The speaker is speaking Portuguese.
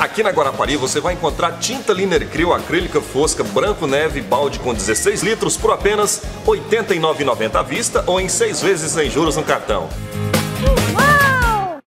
Aqui na Guarapari você vai encontrar tinta Linercril acrílica fosca branco neve balde com 16 litros por apenas R$ 89,90 à vista ou em 6 vezes sem juros no cartão.